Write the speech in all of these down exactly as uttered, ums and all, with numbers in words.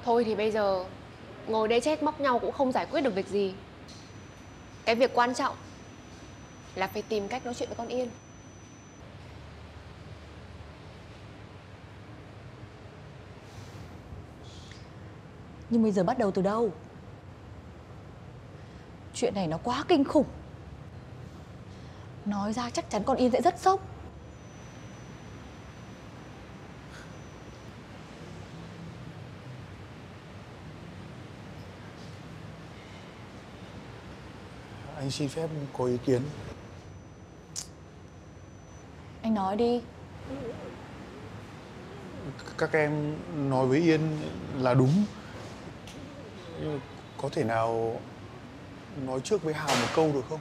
Thôi thì bây giờ ngồi đây trách móc nhau cũng không giải quyết được việc gì. Cái việc quan trọng là phải tìm cách nói chuyện với con Yên. Nhưng bây giờ bắt đầu từ đâu? Chuyện này nó quá kinh khủng. Nói ra chắc chắn con Yên sẽ rất sốc. Anh xin phép có ý kiến. Anh nói đi. Các em nói với Yên là đúng. Nhưng có thể nào nói trước với Hào một câu được không?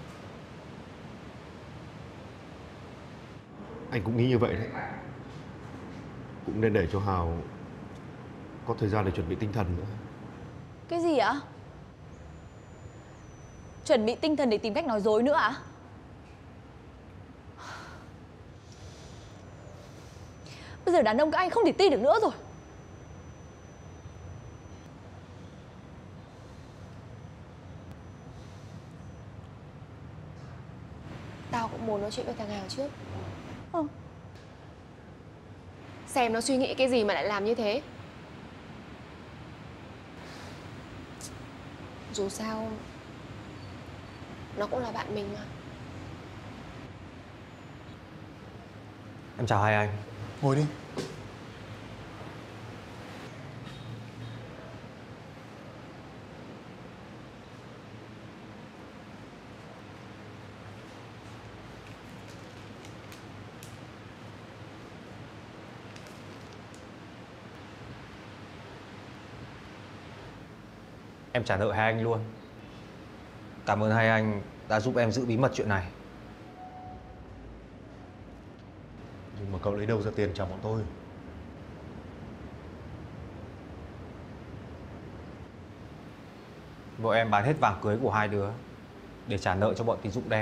Anh cũng nghĩ như vậy đấy. Cũng nên để cho Hào có thời gian để chuẩn bị tinh thần nữa. Cái gì ạ? Chuẩn bị tinh thần để tìm cách nói dối nữa ạ? Bây giờ đàn ông các anh không thể tin được nữa rồi. Tao cũng muốn nói chuyện với thằng Hào trước. Ờ. Xem nó suy nghĩ cái gì mà lại làm như thế. Dù sao nó cũng là bạn mình mà. Em chào hai anh. Ngồi đi. Em trả nợ hai anh luôn. Cảm ơn hai anh đã giúp em giữ bí mật chuyện này. Nhưng mà cậu lấy đâu ra tiền trả bọn tôi? Vợ em bán hết vàng cưới của hai đứa để trả nợ cho bọn tín dụng đen.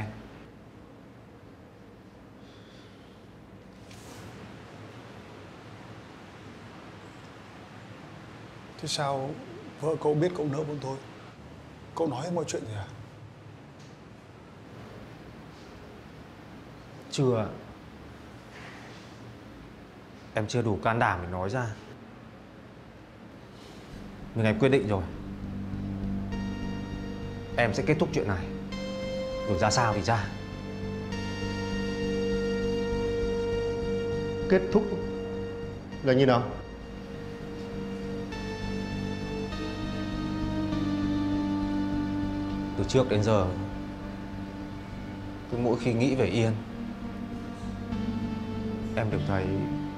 Thế sao vợ cậu biết cậu nợ bọn tôi? Cậu nói hết mọi chuyện gì à? Chưa. Em chưa đủ can đảm để nói ra. Nhưng em quyết định rồi. Em sẽ kết thúc chuyện này. Rồi ra sao thì ra. Kết thúc là như nào? Từ trước đến giờ, cứ mỗi khi nghĩ về Yên, em đều thấy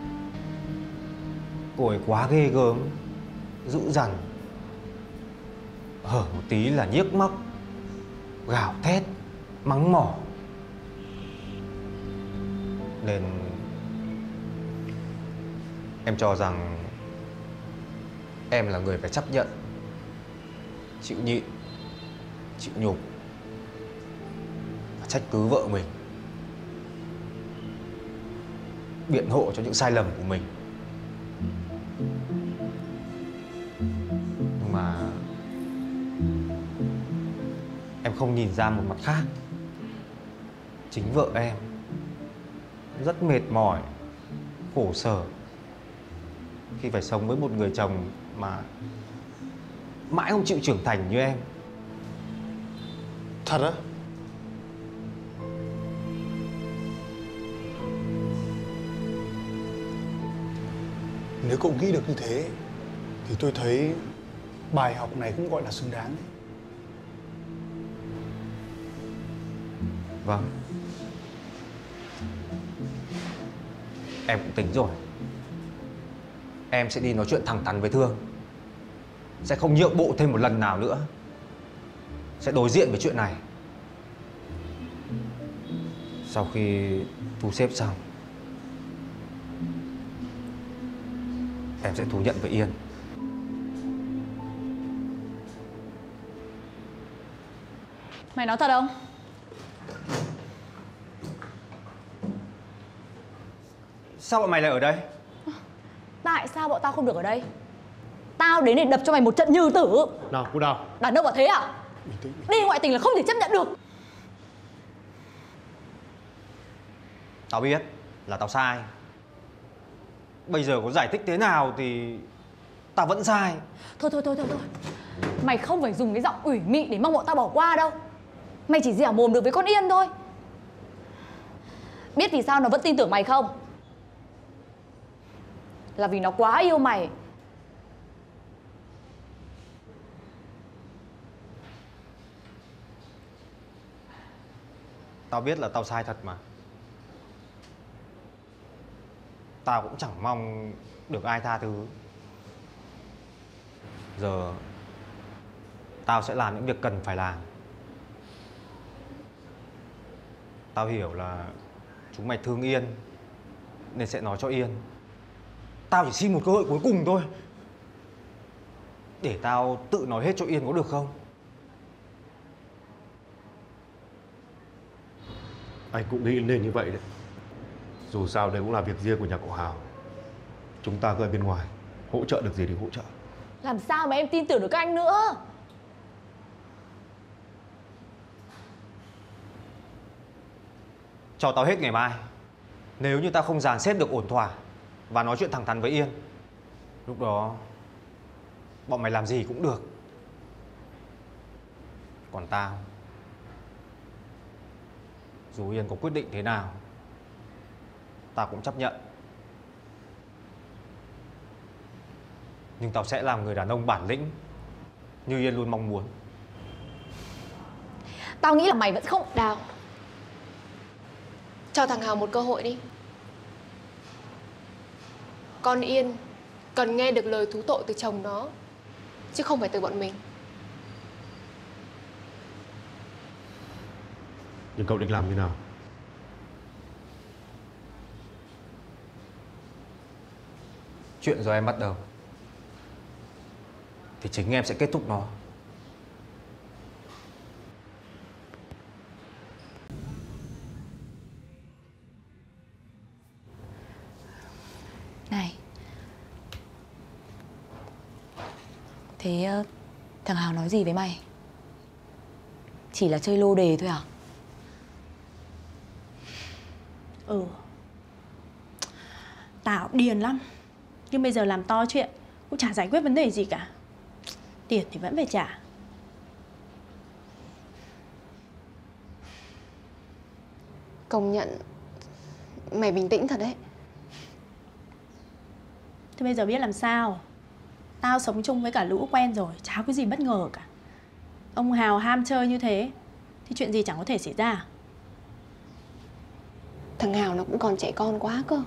cô ấy quá ghê gớm, dữ dằn. Hở một tí là nhiếc móc, gào thét, mắng mỏ. Nên em cho rằng em là người phải chấp nhận, chịu nhịn, chịu nhục và trách cứ vợ mình, biện hộ cho những sai lầm của mình. Nhưng mà em không nhìn ra một mặt khác. Chính vợ em rất mệt mỏi, khổ sở khi phải sống với một người chồng mà mãi không chịu trưởng thành như em. Thật á? Nếu cậu nghĩ được như thế thì tôi thấy bài học này cũng gọi là xứng đáng đấy. Vâng. Em cũng tính rồi. Em sẽ đi nói chuyện thẳng thắn với Thương. Sẽ không nhượng bộ thêm một lần nào nữa. Sẽ đối diện với chuyện này. Sau khi thu xếp xong, em sẽ thú nhận với Yên. Mày nói thật không? Sao bọn mày lại ở đây? Tại sao bọn tao không được ở đây? Tao đến để đập cho mày một trận như tử. Nào, cô Đào. Đàn ông bảo thế à? Bình tĩnh. Đi ngoại tình là không thể chấp nhận được. Tao biết là tao sai. Bây giờ có giải thích thế nào thì tao vẫn sai. Thôi thôi thôi thôi thôi. Mày không phải dùng cái giọng ủy mị để mong bọn tao bỏ qua đâu. Mày chỉ dẻo mồm được với con Yên thôi. Biết vì sao nó vẫn tin tưởng mày không? Là vì nó quá yêu mày. Tao biết là tao sai thật mà. Tao cũng chẳng mong được ai tha thứ. Giờ tao sẽ làm những việc cần phải làm. Tao hiểu là chúng mày thương Yên nên sẽ nói cho Yên. Tao chỉ xin một cơ hội cuối cùng thôi. Để tao tự nói hết cho Yên có được không? Anh cũng nghĩ nên như vậy đấy. Dù sao đây cũng là việc riêng của nhà cậu Hào. Chúng ta cứ ở bên ngoài, hỗ trợ được gì thì hỗ trợ. Làm sao mà em tin tưởng được các anh nữa? Cho tao hết ngày mai. Nếu như tao không dàn xếp được ổn thỏa và nói chuyện thẳng thắn với Yên, lúc đó bọn mày làm gì cũng được. Còn tao, dù Yên có quyết định thế nào, tao cũng chấp nhận. Nhưng tao sẽ làm người đàn ông bản lĩnh như Yên luôn mong muốn. Tao nghĩ là mày vẫn không... Đào, cho thằng Hào một cơ hội đi. Con Yên cần nghe được lời thú tội từ chồng nó, chứ không phải từ bọn mình. Nhưng cậu định làm như nào? Chuyện do em bắt đầu thì chính em sẽ kết thúc nó. Này, thế uh, thằng Hào nói gì với mày? Chỉ là chơi lô đề thôi à? Ừ. Tao điên lắm. Nhưng bây giờ làm to chuyện cũng chả giải quyết vấn đề gì cả. Tiền thì vẫn phải trả. Công nhận mày bình tĩnh thật đấy. Thế bây giờ biết làm sao? Tao sống chung với cả lũ quen rồi, chả có gì bất ngờ cả. Ông Hào ham chơi như thế thì chuyện gì chẳng có thể xảy ra. Thằng Hào nó cũng còn trẻ con quá cơ.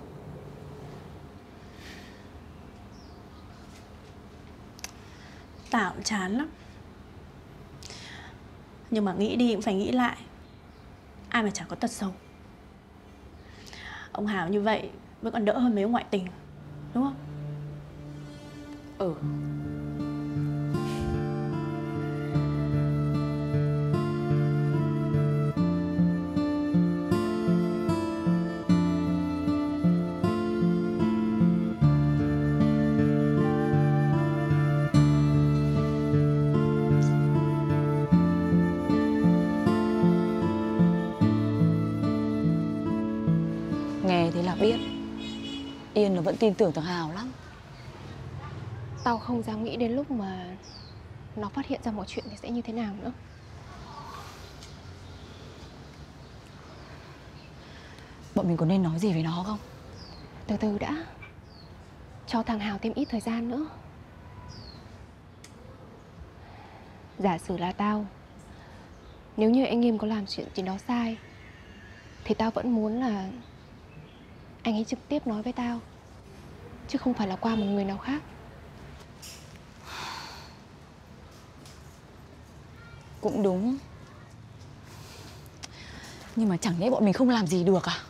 Tao cũng chán lắm. Nhưng mà nghĩ đi cũng phải nghĩ lại. Ai mà chẳng có tật xấu. Ông Hào như vậy vẫn còn đỡ hơn mấy ông ngoại tình, đúng không? Ừ. Nghe thế là biết Yên nó vẫn tin tưởng thằng Hào lắm. Tao không dám nghĩ đến lúc mà nó phát hiện ra mọi chuyện thì sẽ như thế nào nữa. Bọn mình có nên nói gì với nó không? Từ từ đã. Cho thằng Hào thêm ít thời gian nữa. Giả sử là tao, nếu như anh Nghiêm có làm chuyện gì đó sai thì tao vẫn muốn là anh ấy trực tiếp nói với tao, chứ không phải là qua một người nào khác. Cũng đúng. Nhưng mà chẳng lẽ bọn mình không làm gì được à?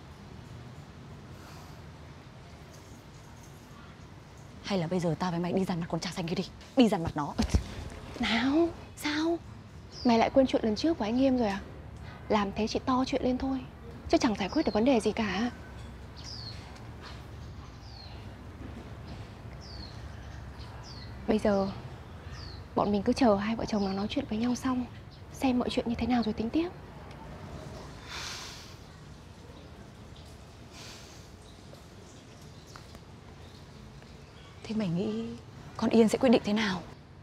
Hay là bây giờ tao với mày đi dằn mặt con chả xanh kia đi. Đi dằn mặt nó. Nào, sao? Mày lại quên chuyện lần trước của anh Nghiêm rồi à? Làm thế chỉ to chuyện lên thôi, chứ chẳng giải quyết được vấn đề gì cả. Bây giờ bọn mình cứ chờ hai vợ chồng nó nói chuyện với nhau xong, xem mọi chuyện như thế nào rồi tính tiếp. Thế mày nghĩ con Yên sẽ quyết định thế nào?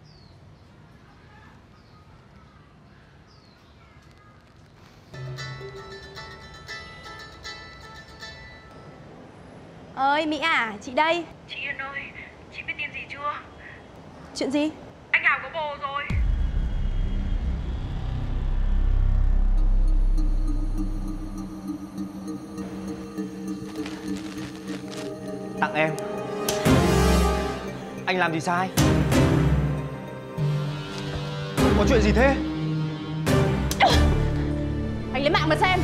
Ơi Mỹ à, chị đây. Chị Yên ơi, chị biết tin gì chưa? Chuyện gì? Anh Hào có bồ rồi. Tặng em. Anh làm gì sai? Có chuyện gì thế? Anh lấy mạng mà xem.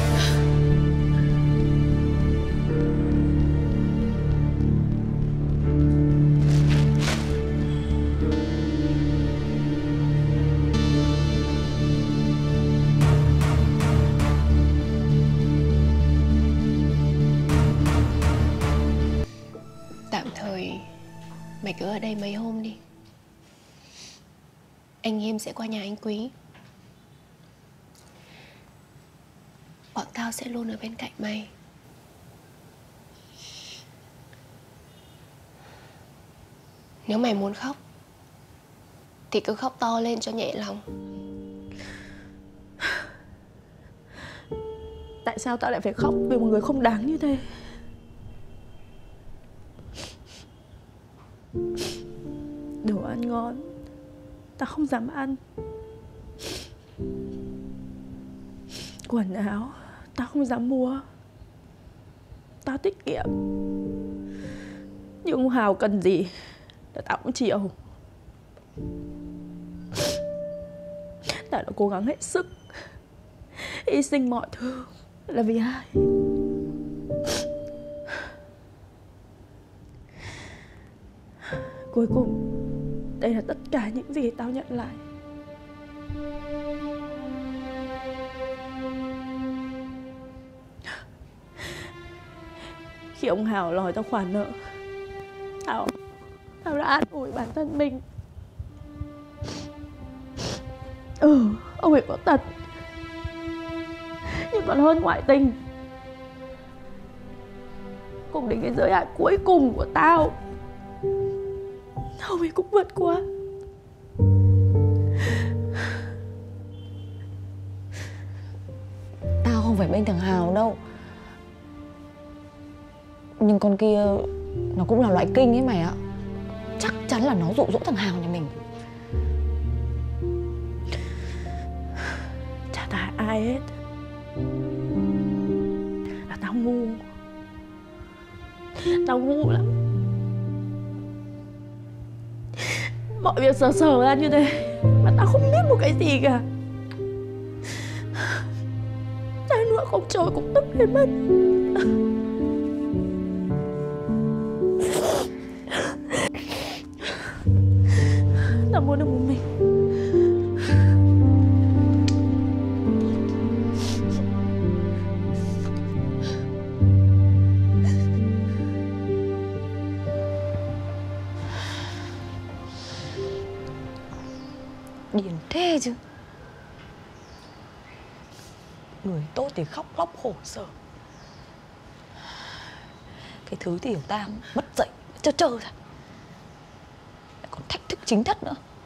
Tạm thời mày cứ ở đây mấy hôm đi. Anh em sẽ qua nhà anh Quý. Bọn tao sẽ luôn ở bên cạnh mày. Nếu mày muốn khóc thì cứ khóc to lên cho nhẹ lòng. Tại sao tao lại phải khóc vì một người không đáng như thế? Đồ ăn ngon tao không dám ăn. Quần áo tao không dám mua. Tao tiết kiệm. Nhưng ông Hào cần gì là tao cũng chiều. Tao đã cố gắng hết sức, hy sinh mọi thứ là vì ai? Cuối cùng đây là tất cả những gì tao nhận lại. Khi ông Hào đòi tao khoản nợ, Tao Tao đã an ủi bản thân mình. Ừ, ông ấy có tật, nhưng còn hơn ngoại tình. Cùng đến cái giới hạn cuối cùng của tao, ông ấy cũng vượt qua. Tao không phải bên thằng Hào đâu. Nhưng con kia nó cũng là loại kinh ấy mày ạ. Chắc chắn là nó dụ dỗ thằng Hào nhà mình. Chả tại ai hết, là tao ngu. Tao ngu lắm. Mọi việc sờ sờ ra như thế mà tao không biết một cái gì cả. Tao nữa không trôi cũng tức lên mất. Tao muốn được một mình. Điên thế chứ. Người tốt thì khóc lóc khổ sở, cái thứ thì hiểu ta mất dạy trơ trơ ra, lại còn thách thức chính thất nữa.